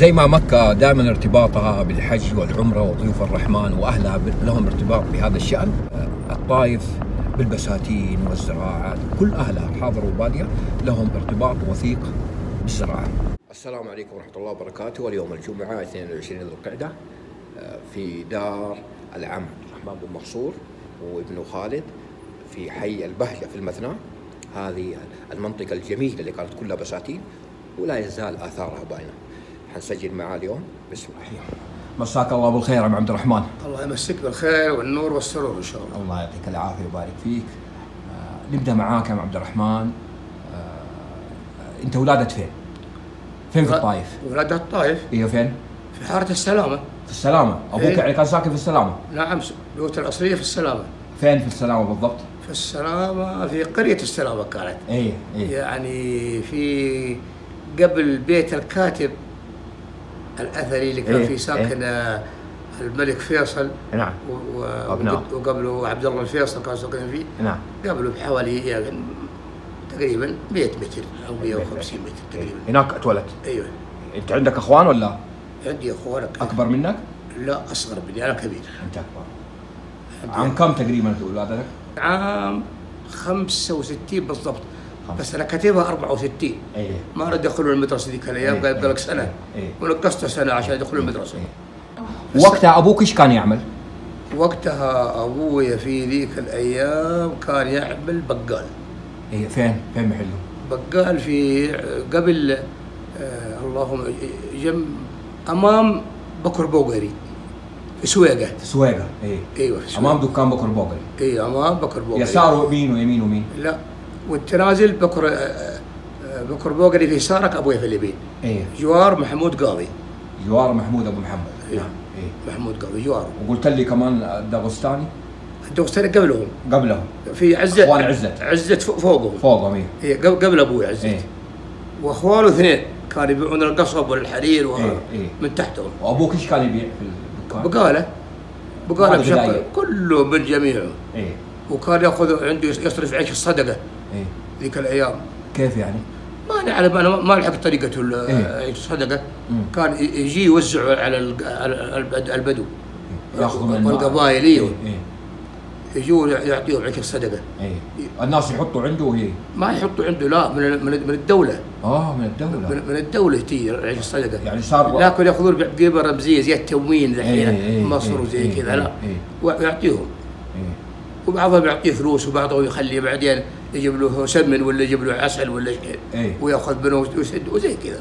زي ما مكة دائما ارتباطها بالحج والعمرة وضيوف الرحمن وأهلها لهم ارتباط بهذا الشأن، الطائف بالبساتين والزراعات، كل أهلها حاضر وبادية لهم ارتباط وثيق بالزراعة. السلام عليكم ورحمة الله وبركاته. واليوم الجمعة 22 ذو القعدة في دار العم الرحمن بن منصور وابنه خالد في حي البهجة في المثنى، هذه المنطقة الجميلة اللي كانت كلها بساتين ولا يزال آثارها باينة. حنسجل معاه اليوم. بسم الله. مساك الله بالخير يا عم عبد الرحمن. الله يمسك بالخير والنور والسرور ان شاء الله. الله يعطيك العافية ويبارك فيك. نبدأ معاك يا عم عبد الرحمن. أنت ولادة فين؟ فين في الطائف؟ ولادة الطائف. إيه فين؟ في حارة السلامة. في السلامة، أبوك إيه؟ يعني كان ساكن في السلامة؟ نعم، بيوت الأصلية في السلامة. فين في السلامة بالضبط؟ في السلامة في قرية السلامة كانت. إيه. يعني في قبل بيت الكاتب الأثري اللي كان فيه ساكن الملك فيصل. نعم. وقبله عبد الله الفيصل كان ساكن فيه. نعم. قبله بحوالي يعني تقريبا 100 متر أو 150 متر تقريبا. هناك اتولدت؟ أيوه. أنت عندك أخوان ولا؟ عندي أخوان. أكبر منك؟ لا، أصغر مني، أنا كبير. أنت أكبر. عام كم تقريبا ولادتك؟ عام 65 بالضبط. بس أنا كاتبها 64. ايه. ما رد يدخلون المدرسة ذيك الأيام، قال لك سنة. ونقصته سنة عشان يدخلون المدرسة. وقتها أبوك إيش كان يعمل؟ وقتها أبوي في ذيك الأيام كان يعمل بقال. إيه فين محله؟ بقال في قبل اللهم أمام بكر بوغري في سويقة. سويقة. إيه. أيوه. أمام دكان بكر بوغري. إيه أمام بكر بوغري. يساره يمين ويمين ومين؟ لا، والتنازل بكر بوغري في يسارك، أبوي في اليمين. إيه. جوار محمود قاضي. جوار محمود أبو محمد. إيه. نعم. إيه. محمود قاضي جواره. وقلت لي كمان الداغستاني؟ الداغستاني قبلهم. في عزت. أخوان عزت فوقهم. فوقهم. إيه. قبل أبوي عزت. إيه. وأخوانه اثنين كانوا يبيعون القصب والحرير إيه. من تحتهم. وأبوك إيش كان يبيع في الدكان؟ بقالة بشكل كله من جميعه. إيه. وكان ياخذ عنده يصرف عيش الصدقة. إيه. ذيك الأيام. كيف يعني؟ ما نعرف، أنا ما لحقت طريقة عيش الصدقة. كان يجي يوزع على البدو. ياخذوا من القبائل. إيه. يجوا يعطيهم عيش الصدقة. إيه. الناس يحطوا عنده وهي ما يحطوا عنده، لا، من الدولة. من الدولة. من الدولة تي عيش الصدقة. يعني صار لكن ياخذون بقيمة رمزية زي التموين ذحين مصر وزي كذا. لا. ويعطيهم. وبعضهم يعطيه فلوس وبعضهم يخليه بعدين يجيب له سمن ولا يجيب له عسل ولا شيء. وياخذ منه ويسد وزي كذا.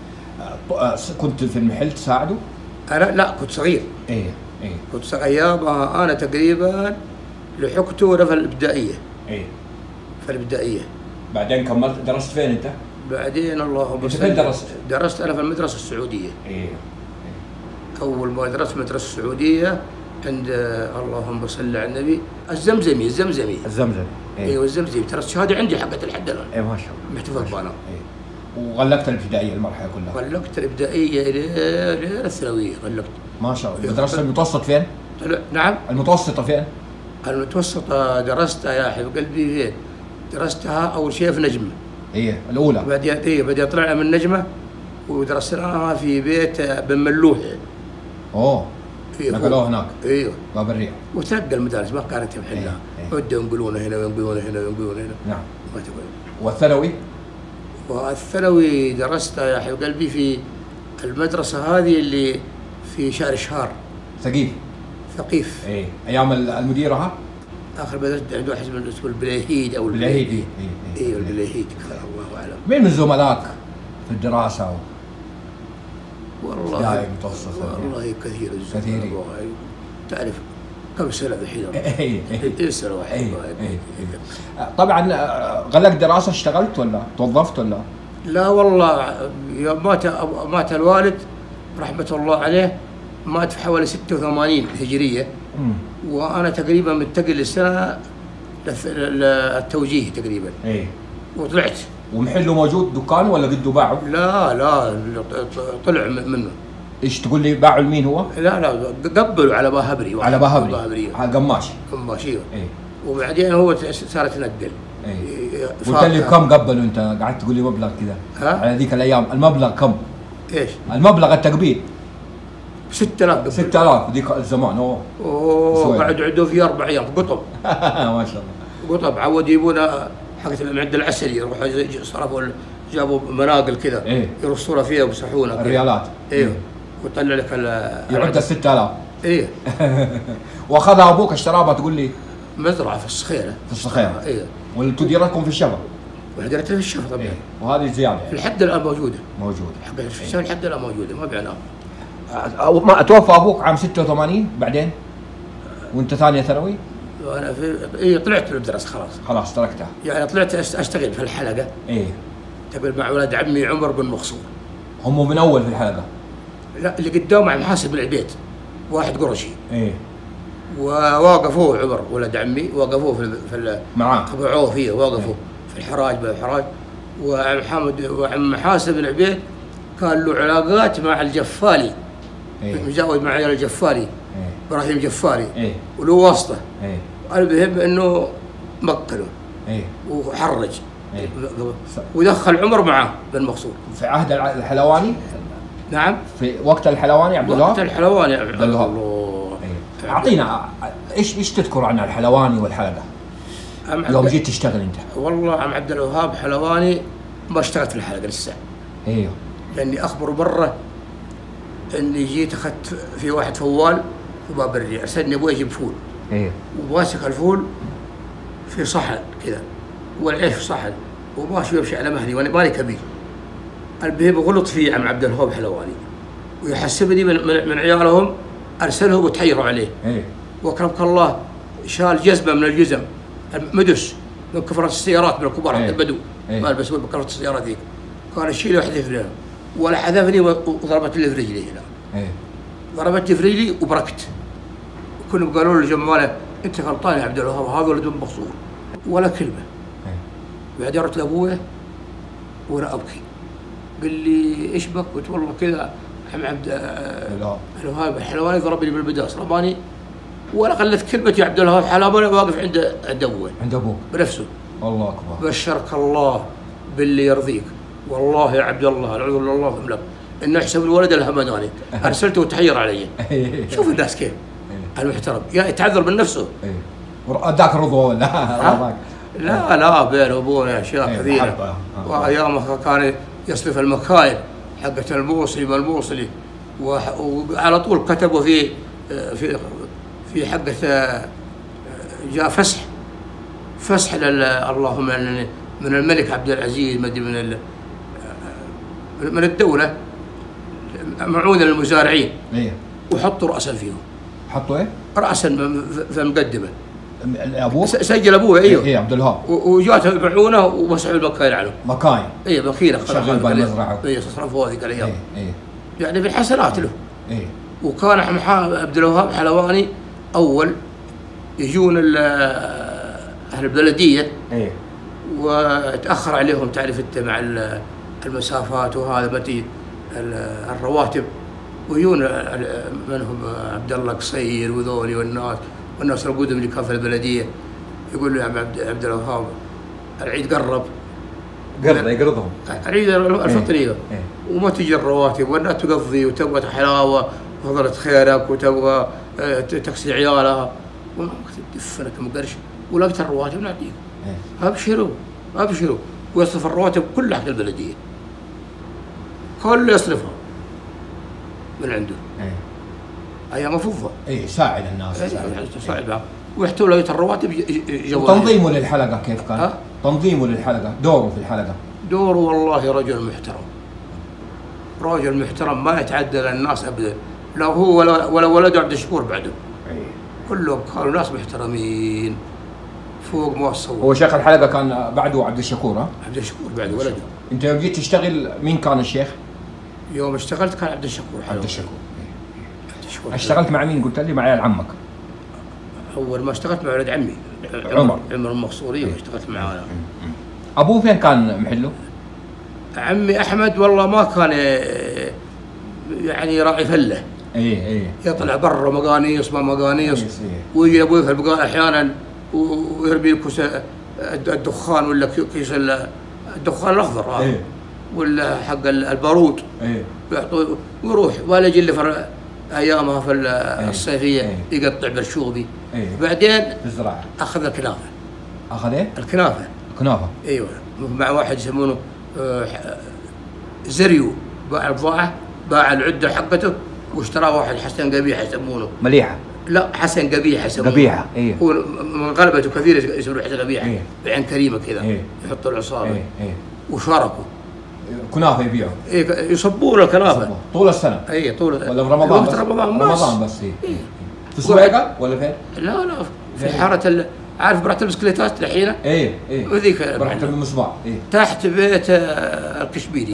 كنت في المحل تساعده؟ أنا لا، كنت صغير. كنت صغير أيامها. أنا تقريبا لحقته في الابتدائية. في الابتدائية. بعدين كملت درست فين أنت؟ بعدين اللهم أنت فين درست؟ درست أنا في المدرسة السعودية. أول ما درست مدرسة السعودية عند اللهم صل على النبي الزمزمي. ايوه الزمزمي. ترى الشهاده عندي حقت لحد الان. ما شاء الله. محتفظ بها. وغلقت الابتدائيه المرحله كلها؟ غلقت الابتدائيه الى الثانويه غلقت. ما شاء الله. درست المتوسط فين؟ نعم. المتوسطه فين؟ المتوسطه درستها يا حبيب قلبي فين؟ درستها اول شيء في نجمه. الاولى. بعدين طلعنا من نجمه ودرسناها في بيت بن ملوح. نقلوه هناك. ايوه. باب الريح. وتنقل المدارس ما كانت محلها. ودوا ينقلونه هنا وينقلونه هنا وينقلونه هنا. نعم. ما تقول. والثانوي؟ والثانوي درستها يا حبيب قلبي في المدرسة هذه اللي في شارع شهار. ثقيف. ايام المديرة ها؟ اخر بدرت عنده واحد اسمه البليهيد او البليهيد. ايوه البليهيد الله اعلم. مين من زملائك في الدراسة؟ والله كثير. تعرف كم سنة الحين؟ ايه سنة واحدة. طبعا غلقت دراسة، اشتغلت ولا توظفت ولا؟ لا والله، يوم مات الوالد رحمة الله عليه، مات في حوالي 86 هجرية. وأنا تقريبا منتقل للسنة التوجيهي تقريبا. وطلعت. ومحله موجود دكان ولا قده باعه؟ لا طلع منه. ايش تقول لي باعوا لمين هو؟ لا قبلوا على باهبري. على باهبري. قماش. ايوه. وبعدين هو صار يتنقل. قلت لي كم قبلوا انت؟ قعدت تقول لي مبلغ كذا. على ذيك الايام المبلغ كم؟ ايش؟ المبلغ التقبيل 6000 6000 ذيك الزمان. اوه قعدوا عندهم فيه 4 ايام قطب. ما شاء الله. قطب عود يجيبونا حقت عند العسل، يروحوا صرفوا جابوا مناقل كذا يرصونا فيها ويمسحونا الريالات. ايوه ويطلع لك يعد 6000. ايه. واخذها ابوك اشتراها تقول لي؟ مزرعه في الصخيره. في الصخيره. ايه. وتديرتكم في الشفا؟ وحديرتنا في الشفا طبعا. إيه. وهذه زياده يعني. لحد الان موجوده. حق الشفا لحد الان موجوده ما بعناها. ما توفى ابوك عام 86 بعدين وانت ثانيه ثانوي؟ وانا طلعت من المدرسه خلاص تركتها. يعني طلعت اشتغل في الحلقه. ايه. تقول مع ولد عمي عمر بن مقصور. هم من اول في الحلقه؟ لا اللي قدام مع محاسب من البيت واحد قرشي. ايه. وواقفوه عمر ولد عمي وقفوه في معاه طبعوه فيه وقفوا في الحراج بالحراج. وعم محاسب من البيت كان له علاقات مع الجفالي. مجاوب مع الجفالي. ابراهيم جفاري. وله واسطه. المهم انه مكنه. وحرج. ودخل عمر معه بن مقصور في عهد الحلواني. نعم في وقت الحلواني عبد الوهاب. وقت الحلواني عبد الوهاب. اعطينا ايش تذكر عن الحلواني والحلقه يوم جيت تشتغل انت؟ والله عم عبد الوهاب حلواني ما اشتغلت في الحلقه لسه. ايوه. لاني اخبر مره اني جيت اخذت في واحد فوال في باب الريع ارسلني ابوي يجيب فول. ايوه. وماسك الفول في صحن كذا والعيش في صحن وماشي يمشي على مهلي وانا مالي كبير. المهم غلط فيه عم عبد الوهاب حلواني ويحسبني من عيالهم ارسلهم وتحيروا عليه. واكرمك الله شال جزمه من الجزم مدس من كفرات السيارات من الكبار حق البدو ما يلبسون بكفرات السيارات ذيك كان يشيل وحده في رجله ولا حذفني وضربت لي في رجلي هنا. ضربتني في رجلي وبركت. كلهم قالوا له جماله انت غلطان يا عبد الوهاب هذا ولد مقصور ولا كلمه. بعدين رحت لابوه وانا ابكي قال لي ايش بك؟ قلت والله كذا عم عبد الوهاب الحلواني ضربني بالبداس رماني ولا قلت كلمه يا عبد الوهاب حلواني واقف عند ابوه. عند ابوك بنفسه. الله اكبر. بشرك الله باللي يرضيك والله يا عبد الله العذر لله املك ان احسب الولد الهمداني ارسلته وتحير علي. شوف الناس كيف المحترم يتعذر من نفسه. اداك رضوى ولا؟ لا بين ابونا اشياء كثيره. وايامها كان يصرف المكاين حقت الموصلي وعلى طول كتبوا في حقه جاء فسح اللهم من الملك عبد العزيز من الدوله معونه للمزارعين. وحطوا راسا فيهم. حطوا ايه؟ راسا في المقدمه. ابوه؟ سجل ابوه ايوه. ايه عبد الوهاب. وجات معونه ومسحوا المكاين عنه. مكاين؟ ايه ماكينه شغل بالمزرعه. ايه صرفوا هذيك الايام. يعني بالحسنات له. وكان عبد الوهاب حلواني اول يجون اهل البلديه. وتاخر عليهم تعرف انت مع المسافات وهذا متي الرواتب ويجون منهم عبد الله قصير وذولي والناس القدم اللي كان في البلديه يقول له يا عبد الوهاب العيد قرب يقرضهم العيد الفطريه وما تجي الرواتب والناس تقضي وتبغى حلاوه وفضلت خيرك وتبغى تكسي عيالها وما تدف لك مقرش ولقيت الرواتب نعطيك. ابشروا ويصرف الرواتب كلها حق البلديه كله يصرفها من عنده. ايام فضه. ساعد الناس. ساعد ويحتوا له الرواتب تنظيمه للحلقه كيف كان؟ تنظيمه للحلقه دوره في الحلقه. دوره والله رجل محترم ما يتعدى للناس ابدا لا هو ولا ولده عبد الشكور بعده. كلهم كانوا ناس محترمين فوق ما تصور. هو شيخ الحلقه كان بعده عبد الشكور. عبد الشكور بعده ولده. انت يوم جيت تشتغل مين كان الشيخ؟ يوم اشتغلت كان عبد الشكور. اشتغلت مع مين قلت لي؟ مع عيال عمك. اول ما اشتغلت مع ولد عمي عمر المقصوري اشتغلت معاه انا. ابوه فين كان محله؟ عمي احمد والله ما كان يعني راعي فله. يطلع برا مقانيص ما مقانيص ويجي ابوي في البقال احيانا ويرمي كوس الدخان ولا كيس الدخان الاخضر ولا حق البارود ويعطوه ويروح، ولا يجي اللي ايامها في الصيفيه يقطع برشوبي. بعدين بالزراعه اخذ الكنافه. اخذ ايه؟ الكنافه. كنافه. ايوه، مع واحد يسمونه زريو، باع البضاعه، باع العده حقته واشترى واحد حسن قبيحه يسمونه. مليحه. لا، حسن قبيحه يسمونه. قبيحه. ايه. هو من غلبته كثير يسمونه حسن قبيحه. بعين كريمه كذا. يحطوا العصابه. وشاركوا. كنافه يبيعوا. يصبون الكنافه طول السنه. طول. ولا في رمضان بس؟ رمضان بس. في السويقه ولا فين؟ لا في حاره عارف براحة البسكليتات الحين؟ وذيك براحة المصباح. تحت بيت الكشميري.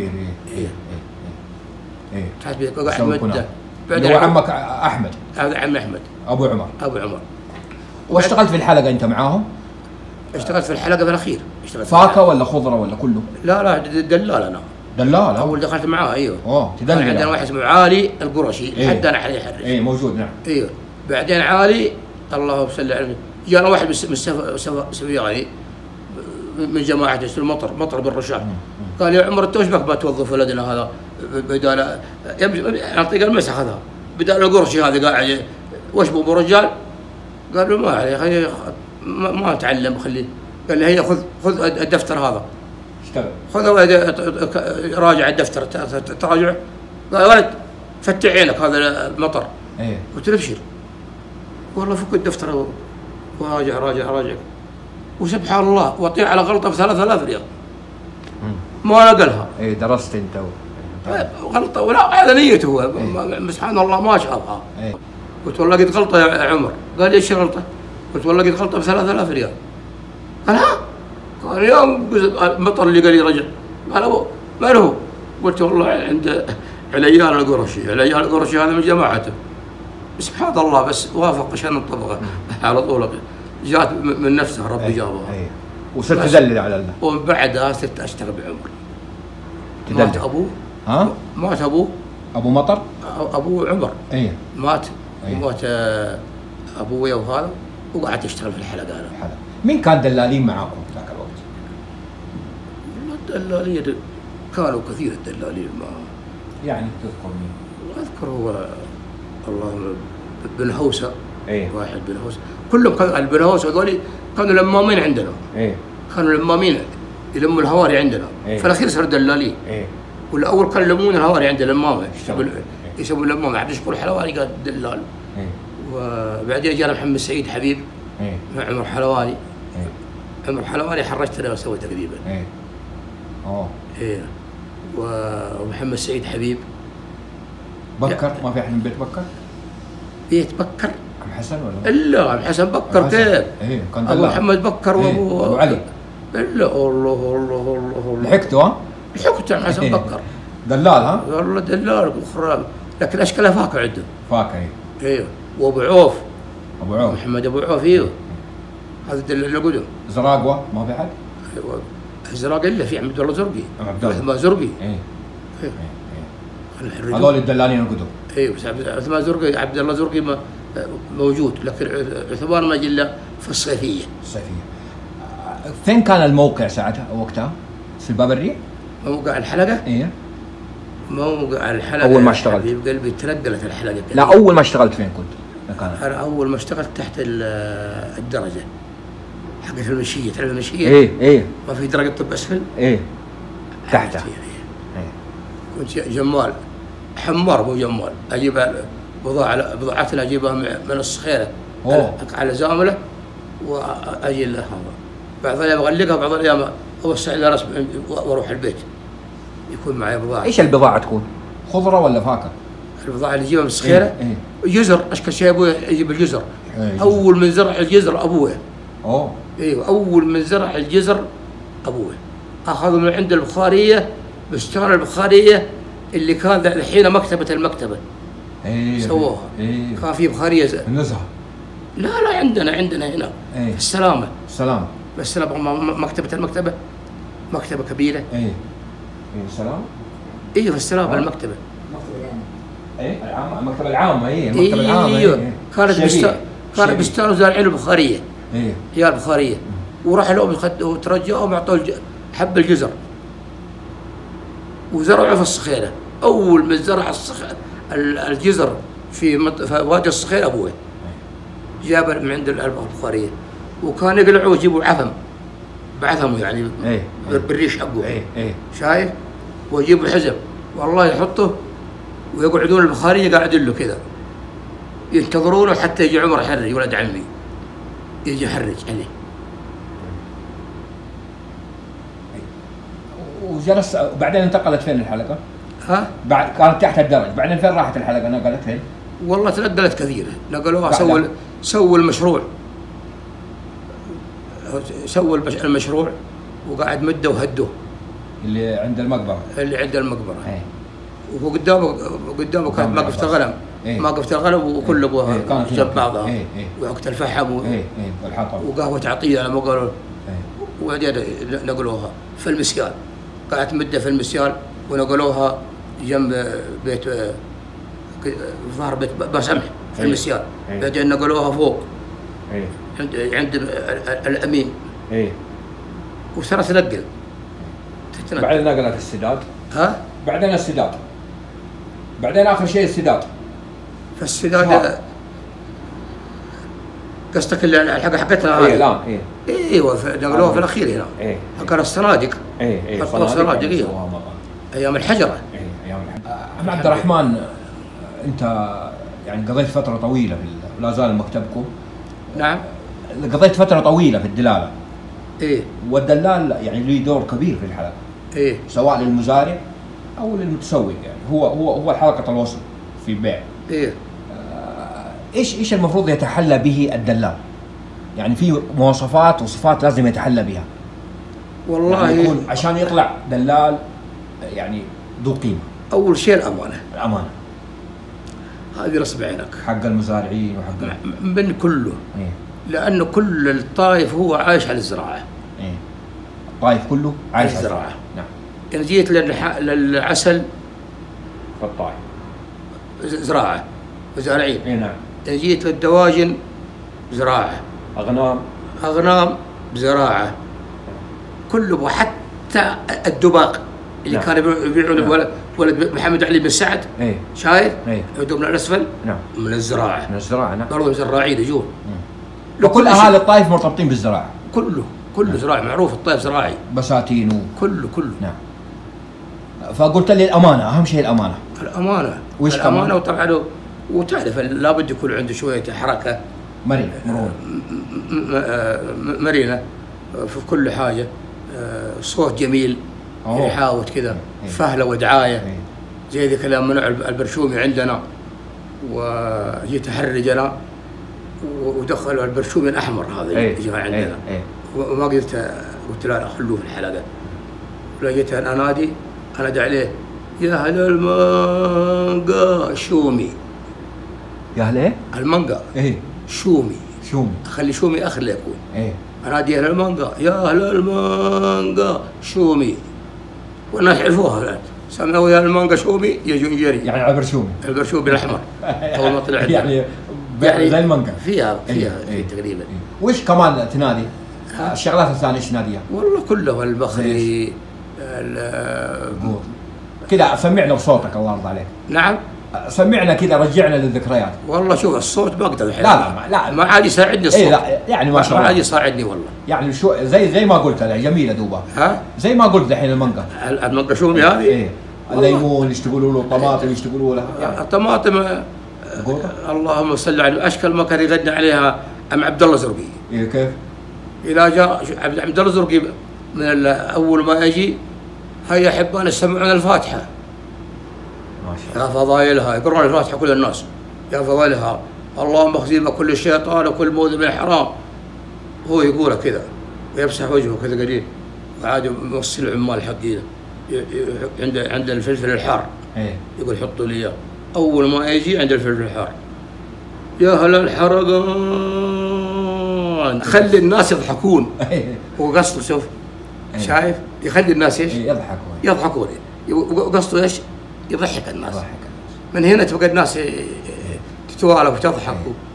تحت بيت قاعد مده. هو عمك احمد؟ هذا عم احمد. ابو عمر. واشتغلت في الحلقه انت معاهم؟ اشتغلت في الحلقه بالاخير. فاكهه ولا خضره ولا كله؟ لا دلال انا. دلال؟ اول دخلت معاه. ايوه. تدلل. عندنا واحد اسمه علي القرشي لحد انا حاليا يحرش. موجود. نعم. ايوه. بعدين علي الله صل عليه جانا واحد من سفياني من جماعه مطر بالرشاد، قال يا عمر انت وش بك بتوظف ولدنا هذا بدال يعطيك المسح هذا بدال القرشي هذا قاعد وش بو رجال؟ قال له ما عليه ما اتعلم خليه. قال له هي خذ الدفتر هذا خذ راجع الدفتر تراجع. قال ولد فتح عينك هذا المطر. قلت له ابشر والله فك الدفتر وراجع وسبحان الله وطيع على غلطه ب 3000 ريال ما نقلها. درست انت غلطه ولا هذا نيته هو سبحان الله ما شافها. قلت والله قد غلطه يا عمر. قال ايش غلطه؟ قلت والله قد غلطه ب 3000 ريال. قال ها؟ قال يوم المطر اللي قال لي رجع. قال ابو من هو؟ قلت والله عند عليان القرشي هذا من جماعته. سبحان الله بس وافق عشان الطبقه على طول جات من نفسها ربي جابها. وصرت تدلل على الله. ومن بعدها صرت اشتغل بعمر. مات ابوه. مات ابو مطر. ابو عمر. مات. ومات ابويا وهذا وقعدت اشتغل في الحلقه انا. مين كان دلالين معاكم ذاك الوقت؟ الدلاليه كانوا كثير الدلالين يعني تذكر مين؟ اذكر هو الله بن هوسه. واحد بن هوسه كلهم كانوا البن هوسه هذول كانوا لمامين عندنا. كانوا لمامين يلموا الهواري عندنا. في الاخير صاروا دلالين. والاول كانوا يلمون الهواري عند لمامه يسمون لمامه عبد الشكور الحلواني قال دلال. وبعدين جانا محمد سعيد حبيب مع عمر حلواني. عمر حلواني حرجتنا وسوى تقريبا. ومحمد سعيد حبيب. بكر ما في احد من بيت بكر؟ بيت بكر؟ عم حسن ولا؟ الا عم حسن بكر كيف؟ كان ابو محمد بكر وابو علي. الا الله لحقته لحقته عم حسن بكر. دلال ها؟ والله دلال وخراب لكن اشكالها فاكهه عنده. فاكهه. ايوه. وابو عوف. محمد ابو عوف. ايوه. هذا دلال القدم. زراقوه ما في حد؟ ايوه. الزراقه الا في عبد الله زرقي. عثمان زرقي. هذول الدلالين القدم. ايوه بس عثمان زرقي عبد الله زرقي موجود لكن عثمان ما جلا في الصيفيه. فين كان الموقع ساعتها وقتها؟ في الباب الريح؟ موقع الحلقه؟ موقع الحلقه اول ما اشتغلت حبيب قلبي تنقلت الحلقه كده. لا اول ما اشتغلت فين كنت؟ انا اول ما اشتغلت تحت الدرجه حقت المنشيه. تعرف المنشيه؟ ما في درجه طب اسفل؟ تحتها. كنت جمال حمار مو جمال اجيب بضاعتنا اجيبها من الصخيره على زامله واجي لها هذا. بعض الايام اغلقها بعض الايام اوسع لها رسم واروح البيت يكون معي بضاعه. ايش البضاعه تكون؟ خضره ولا فاكهه؟ البضاعه اللي اجيبها من الصخيره جزر. اشكال شيء ابوي يجيب الجزر. اول من زرع الجزر ابوي. ايوه اول من زرع الجزر ابوي. اخذوا من عند البخاريه بستان البخاريه اللي كان الحين مكتبه المكتبه. سووها. كان في بخاريه النزهه. لا عندنا هنا. السلامه. بس مكتبه المكتبه مكتبه كبيره. السلامه. في السلامه المكتبه. العامه المكتبه العامه. المكتبه العامه. كانت بستان وزارعين البخاريه. يا البخاريه وراح لهم وترجعوا وعطوا حب الجزر وزرعوا في الصخيره اول من زرع الجزر في وادي الصخير ابوه، جاب من عند البخاريه، وكان يقلعوا يجيبوا عفم بعثمه يعني بالريش حقه، شايف؟ ويجيبوا حزب والله يحطه ويقعدون البخاريه قاعدين له كذا ينتظرونه حتى يجي عمر حرج ولد عمي يجي يحرج عليه. وجلس وبعدين انتقلت فين الحلقه؟ ها؟ بعد كانت تحت الدرج، بعدين فين راحت الحلقه؟ نقلت فين؟ والله تنقلت كثيره، نقلوها سووا المشروع، سووا المشروع وقعد مده وهدوه اللي عند المقبره، اللي عند المقبره وقدامه كانت موقفة الغنم، موقفة الغنم وكل ابوها جنب بعضها ووقت الفحم والحطب وقهوه عطيه على ما قالوا، وبعدين نقلوها في المسيال، قعدت مده في المسيال ونقلوها جنب بيت ظهر بيت بسمح في المسيال، بعدين نقلوها فوق عند الامين وصارت تنقل. بعدين نقلت السداد، ها؟ بعدين السداد، بعدين اخر شيء السداد. فالسداد قصدك الحلقه حقتنا هذه؟ الان ايوه نقلوها في الاخير هنا، كان الصناديق، حطوا الصناديق ايام الحجره. احمد عبد الرحمن، انت يعني قضيت فتره طويله ولا زال مكتبكم؟ نعم قضيت فتره طويله في الدلاله. ايه والدلال يعني له دور كبير في الحلقه، سواء للمزارع او للمتسوق، يعني هو حلقه الوصل في البيع. ايش المفروض يتحلى به الدلال؟ يعني في مواصفات وصفات لازم يتحلى بها والله يعني يكون عشان يطلع دلال يعني ذو قيمه. اول شيء الامانه هذه رسم عينك حق المزارعين وحق من كله، لانه كل الطائف هو عايش على الزراعه. الطائف كله عايش على الزراعه. نعم. إن جيت للعسل في الطائف زراعه مزارعين. نعم. إن جيت للدواجن زراعه، اغنام زراعه، كله. وحتى الدباق اللي كانوا يبيعون ولد محمد علي بن سعد، شايف؟ يعودوا من الاسفل. نعم. من الزراعه. نعم. برضو زراعيين يجون. وكل اهالي الطائف مرتبطين بالزراعه. كله زراعي، معروف الطائف زراعي. بساتين كله. نعم. فقلت لي الامانه، اهم شيء الامانه. وش الامانه؟ وطبعا وتعرف لابد يكون عنده شويه حركه مرنه في كل حاجه، صوت جميل يحاوت كذا، فهله ودعايه زي ذي كلام منع البرشومي عندنا، وجيت احرج انا ودخلوا البرشومي الاحمر هذا اللي عندنا، وما قلت لا خلوه في الحلقه، ولا جيت انادي عليه يا اهل المانجا شومي. يا اهل ايه؟ المانجا شومي اخلي شومي اخر لا يكون. انادي اهل المانجا يا اهل المانجا شومي، والناس يعرفوها سمعوا يا المانجا شومي يجون يجري، يعني على البرشومي الاحمر اول ما طلع يعني زي المانجا فيها تقريبا. وش كمان تنادي؟ الشغلات الثانيه ايش ناديها؟ والله كله البخري كذا. سمعنا بصوتك الله يرضى عليك. نعم سمعنا كذا، رجعنا للذكريات. والله شوف الصوت ما اقدر الحين. لا ما عاد يساعدني الصوت. لا يعني ما شاء الله ما عاد يساعدني والله. يعني شو زي ما قلت جميله دوبا. زي ما قلت الحين المانجا شومي هذه. الليمون يشتغلوا له، الطماطم يشتغلوا لها. الطماطم اللهم صل على اشكال ما كان يغني عليها ام عبد الله زرقي. كيف؟ إذا جاء عبد الله زرقي من اول ما يجي هيا احبان يسمعون الفاتحه. ما شاء الله. يا فضائلها يقرون الفاتحه كل الناس. يا فضائلها اللهم اخزينا كل الشيطان وكل موذ من الحرام. هو يقولها كذا ويمسح وجهه كذا قليل، وعاد موصل العمال حقينا عند الفلفل الحار. يقول حطوا لي اياه اول ما يجي عند الفلفل الحار. يا هلا الحرقان، خلي الناس يضحكون. هو قصده شوف شايف يخلي الناس ايش؟ يضحكون. قصده ايش؟ يضحك الناس. من هنا تبقى الناس تتوالف وتضحك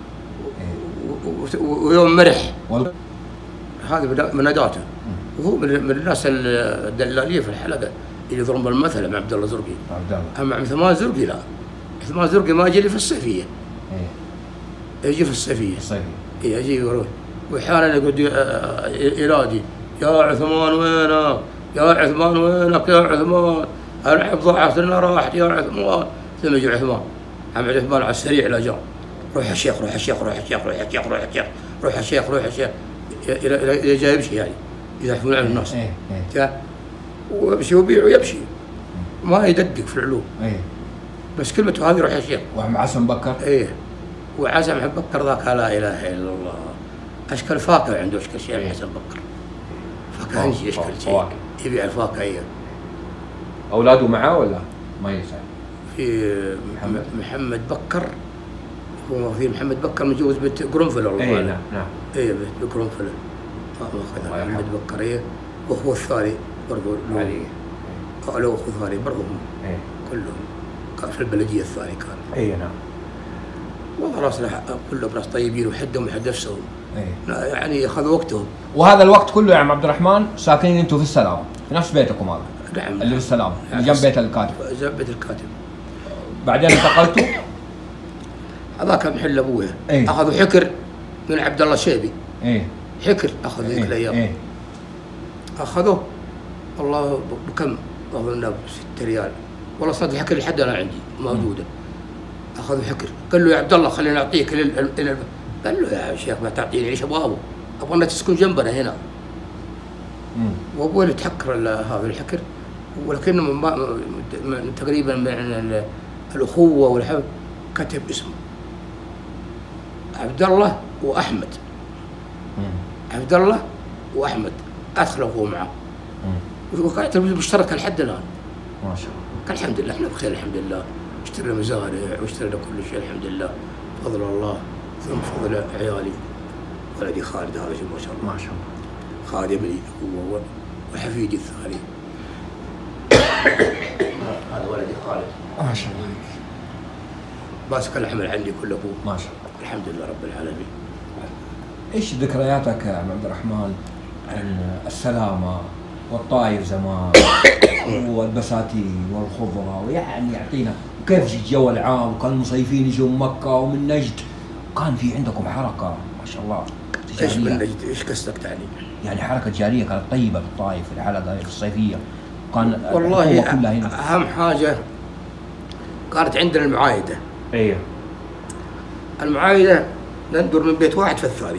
ويوم مرح. هذه من اداته. وهو من الناس الدلاليه في الحلقه اللي يضرب المثل مع عبد الله زرقي. عبد الله. اما عثمان زرقي لا، عثمان زرقي ما يجي لي في الصيفيه. يجي في الصيفيه. يجي يروح واحيانا يقعد ينادي يا عثمان وينك؟ يا عثمان وينك يا عثمان؟ العب ضاعت لنا راحت يا عثمان. ثم يجي عثمان، محمد عثمان على السريع لا جاء، روح يا شيخ روح يا شيخ روح يا شيخ روح يا شيخ روح يا شيخ روح يا شيخ روح يا شيخ الى جاي يمشي يعني يزحفون على الناس. ويمشي ويبيع ويمشي ما يدقق في العلوم. بس كلمته هذه روح يا شيخ. وعسى بكر. وعسى بكر ذاك لا اله الا الله. اشكال فاكهه عنده اشكال شيء حسن بكر. فاكهه هنجي اشكال شيء يبيع الفاكهه. اولاده معاه ولا ما يسأل؟ في محمد بكر، هو في محمد بكر متجوز بنت قرنفل والله. نعم. بنت قرنفل. محمد بكر واخوه الثاني برضه علي. له اخوه ثاني برضه كلهم كان في البلديه الثاني كان. نعم. والله راس كلهم ناس طيبين وحدهم وحد نفسهم. يعني اخذوا وقتهم. وهذا الوقت كله يا عم عبد الرحمن ساكنين انتم في السلام في نفس بيتكم هذا؟ نعم. اللي في السلام جنب بيت الكاتب. جنب بيت الكاتب. بعدين انتقلتوا؟ هذاك محل ابويا. اخذوا حكر من عبد الله الشيبي. حكر اخذ ذيك الايام. اخذوه والله بكم؟ اظن لنا 6 ريال. والله صارت الحكر لحد انا عندي موجوده. اخذوا حكر، قال له يا عبد الله خليني اعطيك قال له يا شيخ ما تعطيني عيش ابغى ابغى تسكن جنبنا هنا. وابوي اللي تحكر هذا الحكر، ولكنه من تقريبا من الاخوه والحب كتب اسمه عبد الله واحمد. عبد الله واحمد ادخل اخوه معه. وكانت مشتركه لحد الان. ما شاء الله. الحمد لله احنا بخير الحمد لله. اشترينا مزارع واشترينا كل شيء الحمد لله بفضل الله، ثم بفضل عيالي. ولدي خالد هذا ما شاء الله. ما شاء الله. خالد ابني هو وحفيدي الثاني. هذا ولدي خالد. ما شاء الله. ماسك الحمل عندي كله. ما شاء الله. الحمد لله رب العالمين. ايش ذكرياتك يا عم عبد الرحمن عن السلامه والطايف زمان والبساتين والخضره، ويعني يعطينا كيف الجو العام، وكان المصيفين يجوا من مكه ومن نجد، وكان في عندكم حركه ما شاء الله تجاريه. ايش من نجد؟ ايش قصدك تعني؟ يعني حركه تجاريه كانت طيبه في الطايف في الحلقه الصيفيه، وكان والله كلها هنا. اهم حاجه كانت عندنا المعايده. المعايده ندور من بيت واحد في الثاني.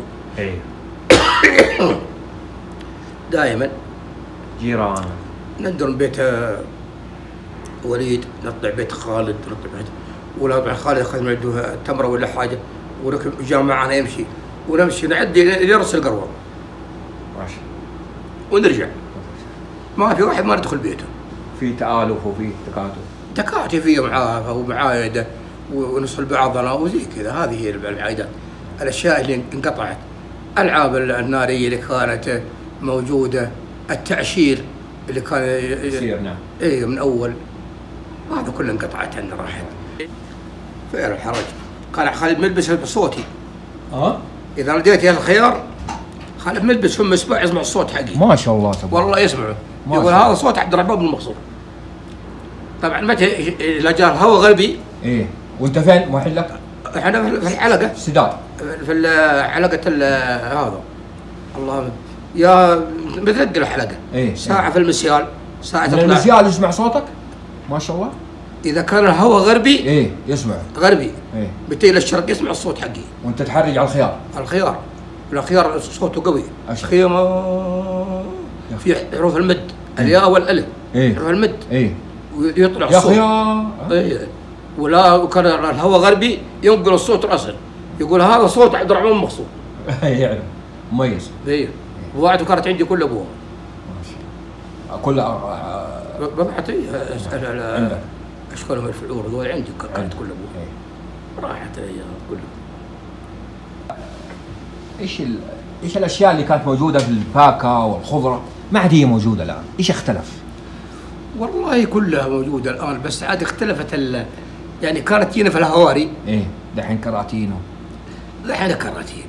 دائما جيران. ندور من بيت وليد، نطلع بيت خالد، نطلع بيت ولا خالد اخذ من عنده تمره ولا حاجه وركب جاء معنا يمشي ونمشي نعدي لراس القروه. ماشي. ونرجع. ما في واحد ما ندخل بيته. في تآلف وفي تكاتف فيه معاه ومعايده ونصل بعضنا وزي كذا. هذه هي العائدات. الاشياء اللي انقطعت، الالعاب الناريه اللي كانت موجوده، التعشير اللي كان يصير. نعم. من اول هذا كله انقطعت عنا راحت. فين الحرج؟ كان خالد ملبس بصوتي. اذا رديت يا الخيار خالد ملبس فم اسبوع يسمع الصوت حقي. ما شاء الله تبارك. والله يسمعه. يقول هذا صوت عبد الرحمن بن المقصود. طبعا متى اذا جاء الهواء غربي. وانت فين محلك؟ احنا في الحلقه سداد. في حلقه هذا الله يا متذكر الحلقه. ساعه في المسيال، ساعه تطلع المسيال يسمع صوتك ما شاء الله. اذا كان الهواء غربي يسمع غربي. بتي للشرق يسمع الصوت حقي. وانت تحرج على الخيار صوته قوي. خيمه في حروف المد الياء والالف. حروف المد. ويطلع يا الصوت خيار. ولا وكان الهواء غربي ينقل الصوت راسا، يقول هذا صوت عبد الرحمن المقصود. يعرف مميز. وضعته كانت عندي كل ابوها. كلها ببعث اسال على اشكالهم الفعور هذول عندي كانت كل ابوها. راحت الايام كلها. ايش الاشياء اللي كانت موجوده في الفاكهه والخضره ما عاد هي موجوده الان؟ ايش اختلف؟ والله كلها موجوده الان بس عاد اختلفت يعني كانت تجينا في الهواري. دحين كراتين. دحين كراتين.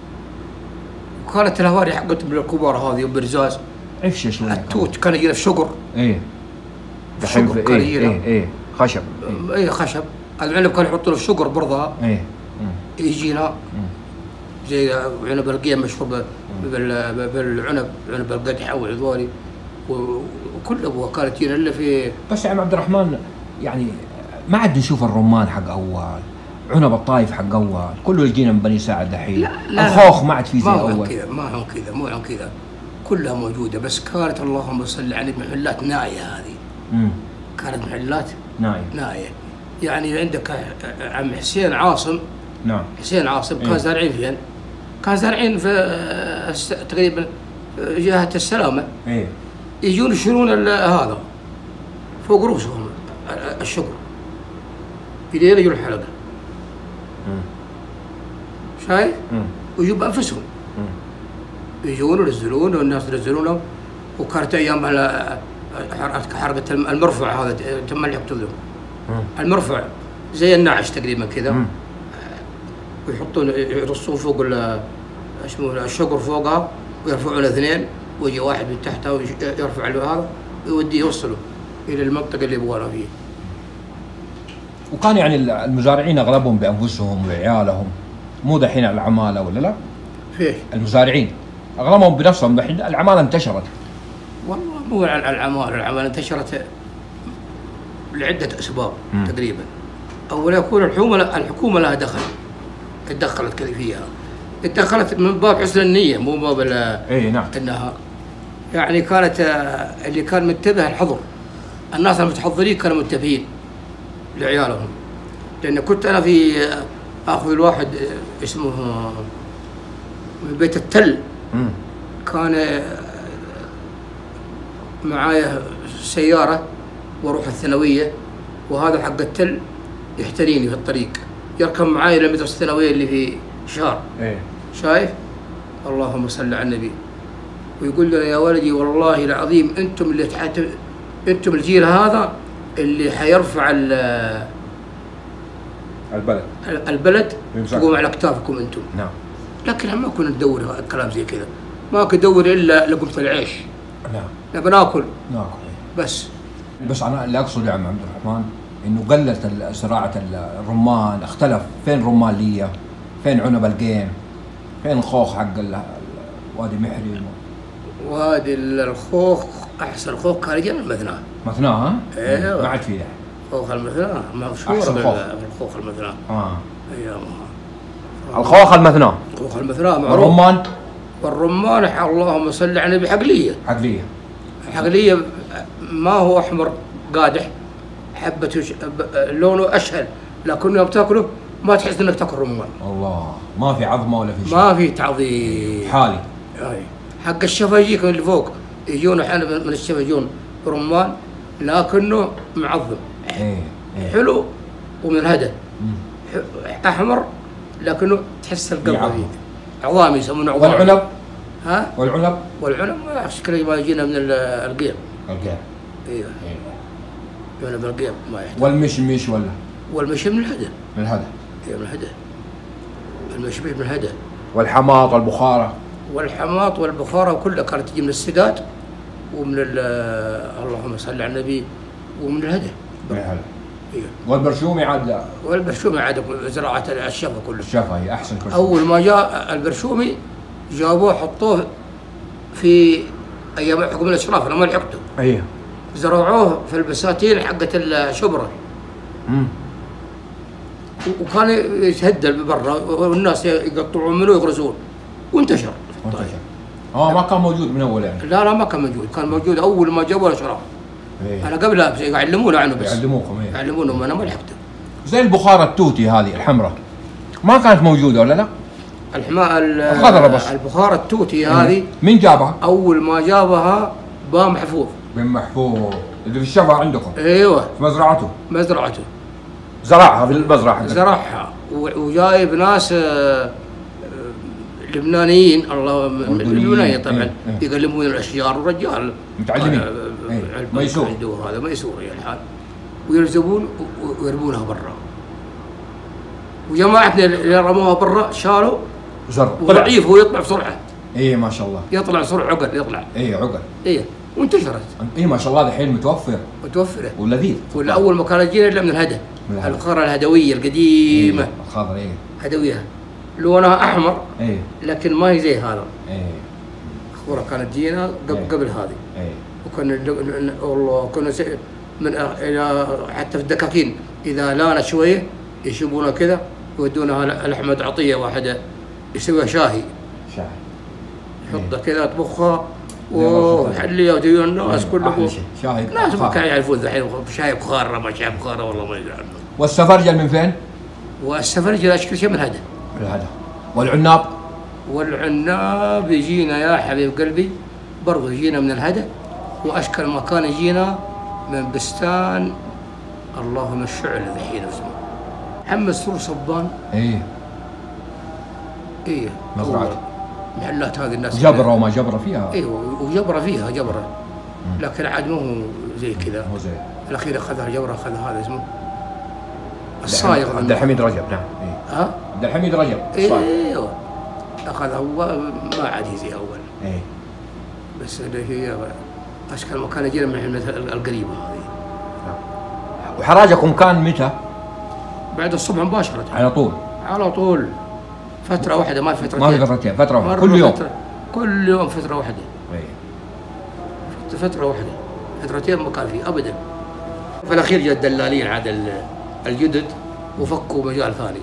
وكانت الهواري حقت من الكبار هذه وبرزاز. عفشه شويه. التوت كان يجينا في شقر. شقر كريرة. ايه خشب. ايه خشب. العنب كان يحطوا له شقر برضه. ايه يجينا زي عنب القيم مشهور بالعنب، عنب القدح والعذوري وكل ابوها كانت تجينا الا في. بس يا عم عبد الرحمن يعني ما عاد نشوف الرمان حق اول، عنب الطايف حق اول، كله يجينا من بني ساعد الحين. الخوخ ما عاد في زي اول. ما هم كذا مو عن كذا، كلها موجوده، بس كانت اللهم صل على محلات نايه هذه. كانت محلات نايه. يعني عندك عم حسين عاصم. نعم. حسين عاصم كان زارعين فين؟ كان زارعين في تقريبا جهة السلامة. يجون يشيلون هذا فوق رؤوسهم الشقر يدين يجون الحلقة. شايف؟ ويجوا بأنفسهم. يجون وينزلون والناس ينزلونهم، وكانت أيام حركة المرفع هذا تم اللي يقتلهم. المرفع زي النعش تقريبا كذا. ويحطون يرصون فوق اسمه الشقر فوقها، ويرفعون اثنين، ويجي واحد من تحتها ويرفع له هذا ويوديه يوصله الى المنطقه اللي يبغونها فيه. وكان يعني المزارعين اغلبهم بانفسهم وعيالهم، مو دحين العماله ولا لا؟ فيش؟ المزارعين اغلبهم بنفسهم، دحين العماله انتشرت. والله مو العماله انتشرت لعده اسباب تقريبا. اولا يكون الحكومه لها دخل، تدخلت كذا فيها، تدخلت من باب حسن النيه، مو باب نعم. انها يعني كانت اللي كان منتبه الحظر، الناس المتحضرين كانوا منتبهين لعيالهم. لان كنت انا في اخذ الواحد اسمه من بيت التل. كان معايا سياره واروح الثانويه، وهذا حق التل يحتريني في الطريق، يركب معاي الى المدرسه الثانويه اللي في شهر. شايف؟ اللهم صل على النبي. ويقول لنا يا ولدي والله العظيم انتم اللي انتم الجيل هذا اللي حيرفع البلد تقوم على اكتافكم انتم. نعم. لكن ما كنا ندور كلام زي كذا، ما كنا ندور الا لقمه العيش. نعم. نبي ناكل بس انا اللي اقصد يا عم عبد الرحمن انه قلت زراعه الرمان، اختلف. فين رمان ليا؟ فين عنب القيم؟ فين الخوخ حق وادي محرم؟ وادي الخوخ احسن خوخ كان يجي من المثناه. مثناه؟ ايوه. ما عاد فيه خوخ المثناه مشهور بالخوخ المثناه. ايوه. الخوخ المثناه. خوخ المثناه معروف. الرمان؟ والرمان اللهم صل على النبي حقليه ما هو احمر قادح، حبة لونه أشهل، لكن يوم تاكله ما تحس انك تاكل رمان. الله، ما في عظمه ولا في شيء، ما في تعظيم حالي. حق الشفا يجيك اللي فوق، يجون احيانا من الشفا يجون رمان لكنه معظم. حلو ومن هدى احمر، لكنه تحس القلب فيه. عظام يسمونه عظام. والعنب؟ والعنب شكله ما يجينا من القيم. ايوه. عنب القيم ما يحتاج. والمشمش والمشمش من الهدى. ايوه من الهدى. المشمش من الهدى. والحماط والبخاره. والحماط والبخاره كلها كانت تجي من السداد ومن اللهم صل على النبي ومن الهدى. ايوه. والبرشومي عاد لا. والبرشومي عاد زراعه الشفا كله. الشفا هي احسن برشومي. اول ما جاء البرشومي جابوه حطوه في ايام حكم الاشراف، انا ما لحقته. ايوه. زرعوه في البساتين حقت الشبرة. وكان يتهدل برا والناس يقطعون منه ويغرزون وانتشر. ما كان موجود من اول يعني؟ لا ما كان موجود، كان موجود اول ما جابوا الاشراف. انا قبلها يعلمونا عنه بس. يعلمونهم انا ما لحقته. زي البخاره التوتي هذه الحمراء ما كانت موجوده ولا لا؟ الخضراء بس. البخاره التوتي هذه مين جابها؟ اول ما جابها بام محفوظ. بن محفوظ اللي في الشفا عندكم؟ ايوه. في مزرعته. زرعها في المزرعه. زرعها وجايب ناس لبنانيين، الله لبنانيين طبعا. يقلمون الاشجار والرجال متعلمين. ميسور عنده هذا ميسور يا الحال، ويرزبون ويرمونها برا. وجماعتنا اللي رموها برا شالوا زر وضعيف، هو يطلع بسرعه. ما شاء الله. يطلع بسرعه عقل يطلع. عقل. وانتشرت. اي ما شاء الله الحين متوفره ولذيذ. ولا اول ما كانت تجينا الا من الهدى، البخاره الهدويه القديمه. الخضر ايه هدويه لونها احمر. ايه لكن ما هي زي هذا. ايه الخضره كانت تجينا قبل هذه. ايه وكنا والله كنا من الى حتى في الدكاكين اذا لانت شويه يشبونها كذا ويودونها لاحمد عطيه واحده يسويها شاهي. يحطها كذا يطبخها ويحليها وتجي الناس كلهم. شاهي الناس ما كانوا يعرفون ذحين شاي بخاره ما شاي بخاره والله ما يدري عنه. والسفرجل من فين؟ والسفرجل كل شيء من الهدى. والعناب؟ والعناب يجينا يا حبيب قلبي برضه يجينا من الهدى، واشكل مكان يجينا من بستان اللهم الشعل ذحين اسمه محمد سرور صبان. ايه مزرعة محلات هذه الناس جبره وما جبره فيها. ايوه وجبره فيها جبره، لكن عاد مو هو زي كذا. مو زي الاخير اخذها جبره، اخذ هذا اسمه الصايغ عبد الحميد رجب. نعم ها عبد الحميد رجب. ايوه اخذها هو ما عاد هي زي اول. بس هي اشكال مكان يجينا من القريبه هذه. وحراجكم كان متى؟ بعد الصبح مباشره. على طول فتره واحده، ما في فترتين. ما في فترتين، فتره واحده كل يوم. كل يوم فتره واحده. فتره واحده، فترتين ما كان في ابدا. في الاخير جاء الدلالين عاد الجدد وفكوا مجال ثاني.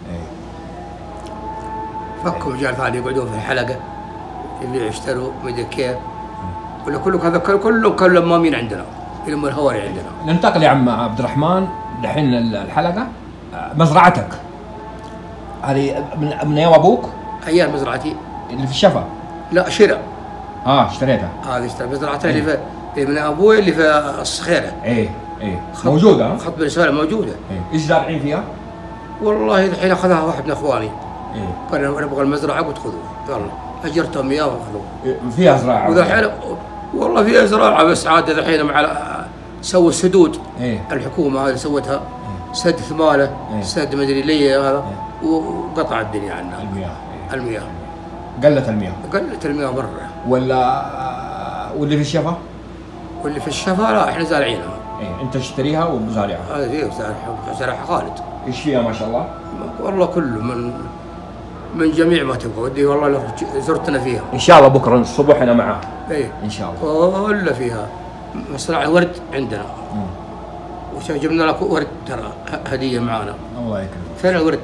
فكوا مجال ثاني يقعدون في الحلقه اللي يشتروا مدري كيف، ولا كلهم هذا كلهم كانوا لمامين عندنا، يلموا الهواري عندنا. ننتقل يا عم عبد الرحمن الحين الحلقه. مزرعتك هذه من ايام ابوك؟ ايام مزرعتي اللي في الشفا؟ لا شراء. اشتريتها. هذه اشتريت مزرعتي اللي في من ابوي اللي في الصخيره. موجوده؟ خط بن سالم موجوده. ايش زارعين فيها؟ والله الحين اخذها واحد من اخواني. قال نبغى المزرعه قلت خذوها، يلا اجرتهم اياها واخذوها. فيها زراعه؟ والحين والله فيها زراعه، بس عاد الحين مع سووا السدود. الحكومه هذه سوتها سد ثماله. سد مدري لي هذا وقطع الدنيا عنها. المياه قلت المياه مره. واللي في الشفا؟ واللي في الشفا لا احنا زارعينها. انت تشتريها ومزارعها؟ هذه زارعها خالد. ايش فيها ما شاء الله؟ والله كله من جميع ما تبغى. ودي والله لو زرتنا فيها ان شاء الله بكره الصبح انا معاه. ان شاء الله كله فيها. مزرعه ورد عندنا. وجبنا لك ورد ترى هديه معانا. الله يكرمك. فين الورد؟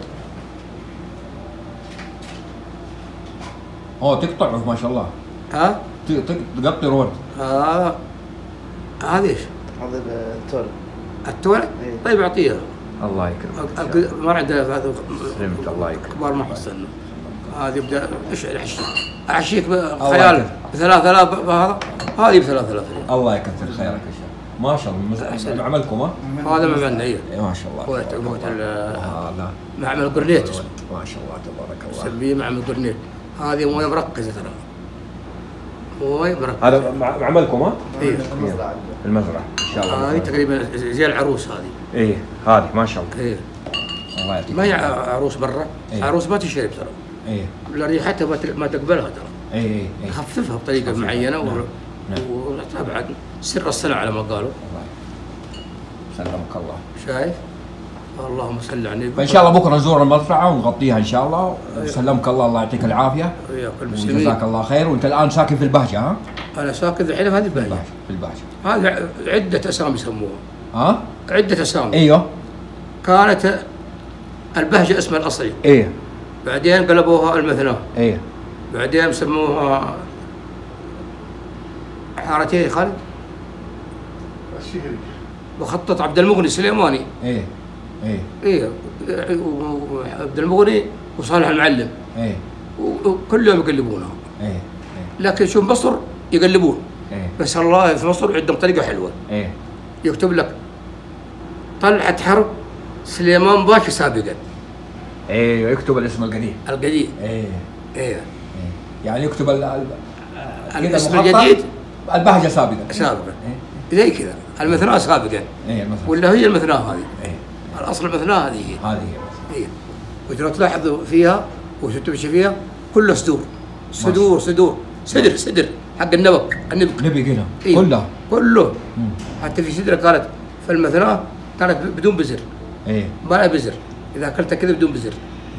تقطعه ما شاء الله. تقطع ورد. هذا ايش؟ هذا التولة. التولة؟ طيب اعطيها. الله يكرمك. ما عندنا هذا. سلمت الله يكرمك. كبار ما حصلنا. هذه يبدا ايش احشيك بخيال ب 3000 هذا. هذه ب 3000 ريال. الله يكثر خيرك يا شيخ. ما شاء الله. معملكم هذا معملنا ما شاء الله. معمل قرنيت اسمه. ما شاء الله تبارك الله. نسميه معمل قرنيت. هذه مويه مركزه ترى. مويه مركزه. هذا معملكم المزرعه ان شاء الله. هذه تقريبا زي العروس هذه. هذه ما شاء الله. الله يعطيك. ما هي عروس برا. عروس ما تشرب ترى. لا ريحتها ما تقبلها ترى. خففها بطريقه معينه. وطبعا سر الصنع على ما قالوا. سلمك الله. شايف؟ اللهم صل على النبي. فان شاء الله بكره نزور المزرعه ونغطيها ان شاء الله. سلمك الله يعطيك العافيه. وياك المسلمين. وجزاك الله خير. وانت الان ساكن في البهجه ها؟ انا ساكن الحين في هذه البهجه. في البهجه. هذه عده اسامي يسموها. عده اسامي. ايوه. كانت البهجه اسمها الاصلي. بعدين قلبوها المثناه. بعدين سموها حارتين خالد. وخطط عبد المغني السليماني. عبد المغني وصالح المعلم. وكل يوم يقلبونها. لكن شوف مصر يقلبون. بس الله في مصر عندهم طريقه حلوه. يكتب لك طلعت حرب سليمان باشا سابقا. يكتب الاسم القديم. يعني يكتب الاسم الجديد البهجه سابقا. زي كذا المثناه سابقا. ولا هي المثناه هذه. الاصل المثناه هذه هي. ولو تلاحظوا فيها وتمشي فيها كلها صدور. صدر حق النبق هنا إيه؟ كله حتى في سدره كانت في المثناه كانت بدون بزر. ايه ما لها بزر، اذا اكلتها كذا بدون بزر.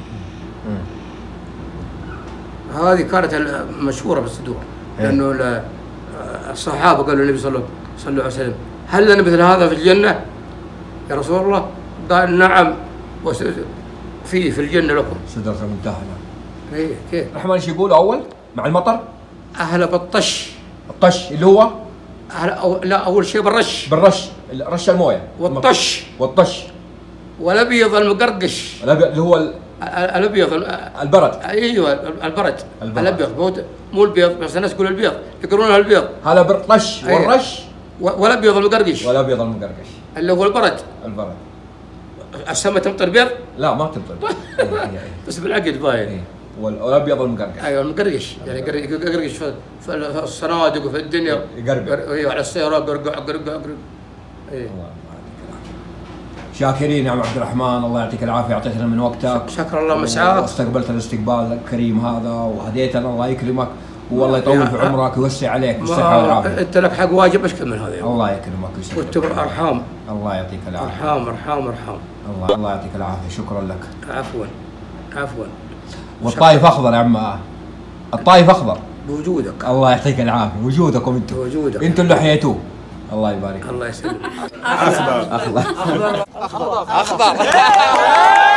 هذه كانت مشهوره بالصدور. لانه الصحابه قالوا النبي صلى الله عليه وسلم هل لنا مثل هذا في الجنه يا رسول الله؟ قال نعم في الجنه لكم سدره المنتهى. ايه كيف الرحمن ايش يقولوا اول مع المطر؟ اهلا بالطش. الطش اللي هو لا اول شيء بالرش رش المويه والطش والابيض المقرقش. الابيض اللي هو الابيض البرد. ايوه البرد. الابيض مو البيض، بس الناس يقولوا البيض يقولونها البيض. هذا بالطش والرش والابيض المقرقش. اللي هو البرد. السماء تمطر بيض؟ لا ما تمطر بس بالعقد باين. والابيض المقرقش. ايوه المقرقش، يعني يقرقش في الصنادق وفي الدنيا. يقرقع. ايوه على السيارات قرقع. ايه. شاكرين يا عبد الرحمن، الله يعطيك العافيه، اعطيتنا من وقتك. شكر الله مسعاك. واستقبلت الاستقبال الكريم هذا وهديتنا، الله يكرمك والله يطول في عمرك ويوسع عليك بالصحه والعافيه. انت لك حق واجب اشكر من هذا. الله يكرمك ويسعدك. والتبر ارحام. الله يعطيك العافيه. ارحام. الله يعطيك العافيه، شكرا لك. عفوا. والطايف اخضر يا عم، الطايف اخضر بوجودك. الله يعطيك العافيه، وجودكم انتم اللي حييتوه. الله يبارك. الله يسلمك. اخضر